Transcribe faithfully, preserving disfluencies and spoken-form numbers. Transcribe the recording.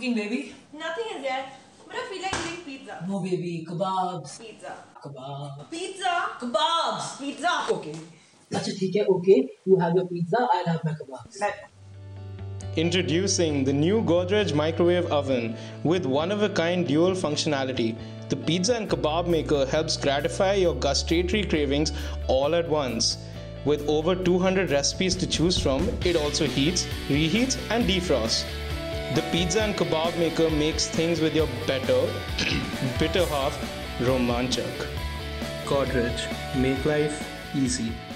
cooking, baby? Nothing is there, but I feel like eating pizza. No, baby. Kebabs. Pizza. Kebab. Pizza. Kebabs. Pizza. Okay. Acha, theek hai, okay. You have your pizza, I'll have my kebabs. But Introducing the new Godrej Microwave Oven with one-of-a-kind dual functionality. The Pizza and Kebab Maker helps gratify your gustatory cravings all at once. With over two hundred recipes to choose from, it also heats, reheats and defrosts. The Pizza and Kebab Maker makes things with your better, bitter half romanchak. Godrej, make life easy.